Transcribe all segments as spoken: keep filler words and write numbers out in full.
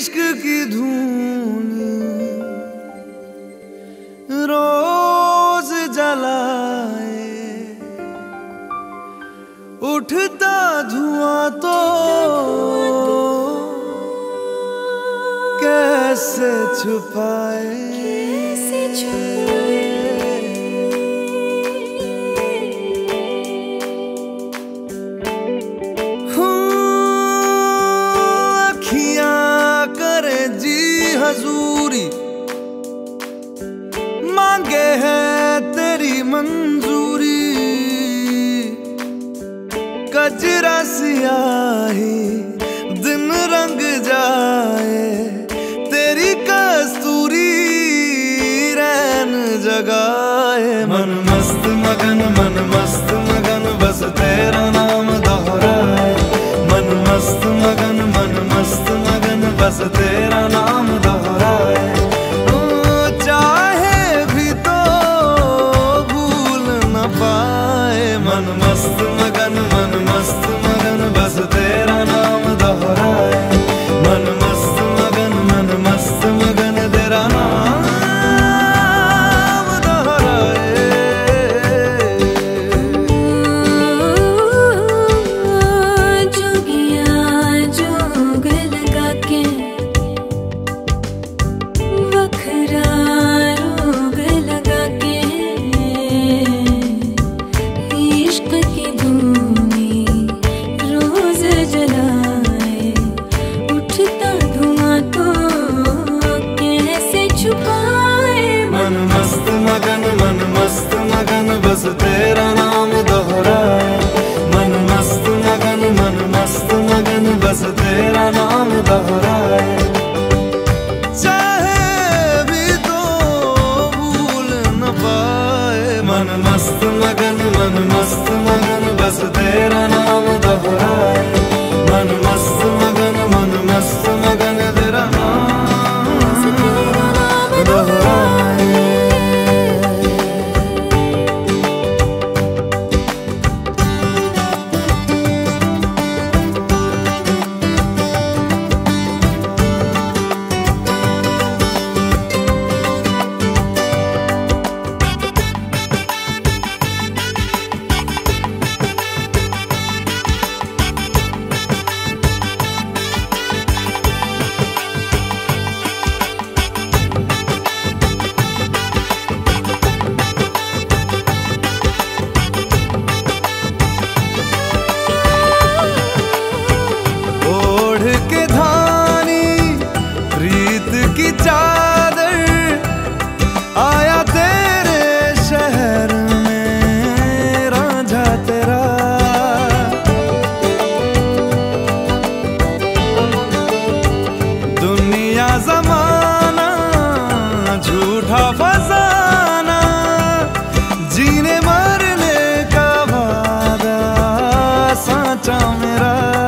इश्क की धून रोज जलाए, उठता धुआं तो कैसे छुपाए, कैसे छुपाए। अखियां करे जी हजूरी, मांगे है तेरी मंजूरी। कजरा सियाही दिन रंग जाए, तेरी कस्तूरी रैन जगाए। मन मस्त मगन मन मस्त मगन बस तेरा नाम दोहराए। मन मस्त मगन मन मस्त मगन बस तेरा नाम दोहराए। चाहे भी तो भूल न पाए। मन मस्त मगन मन मस्त मगन बस तेरा नाम दोहराए। मन मस्त मगन मन मस्त मगन तेरा नाम दोहराए। जोगिया जोग लगा के वखरा रोग लगा के, इश्क की धूनी रोज जलाए, उठता धुआं तो कैसे छुपाए। मन मस्त मगन मन मस्त मगन बस तेरा नाम दोहराए। मन मस्त मगन मन मस्त मगन बस तेरा नाम दोहराए। चाहे भी तो भूल न पाए। मन मस्त मगन मन मस्त मगन बस तेरा नाम दोहराए। मन मस्त मगन मन मस्त मगन तेरा नाम दोहराए। की चादर आया तेरे शहर में रांझा तेरा। दुनिया जमाना झूठा फसाना, जीने मरने का वादा साचा मेरा।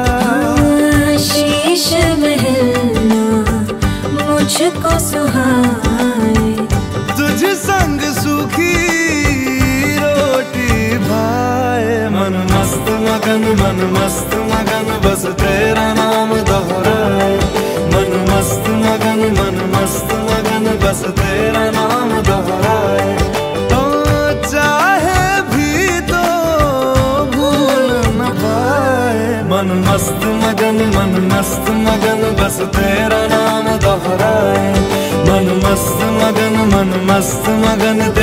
शीश महलना मुझको सुहाए, तुझ संग सूखी रोटी भाए। मन मस्त मगन मन मस्त मगन बस तेरा नाम दोहराए। मन मस्त मगन मन मस्त मगन बस तेरा नाम दोहराए। तो चाहे भी तो भूल न पाए। मन मस्त मगन मन मस्त मगन बस तेरा नाम दोहराए। मन मस्त मगन मन मस्त मगन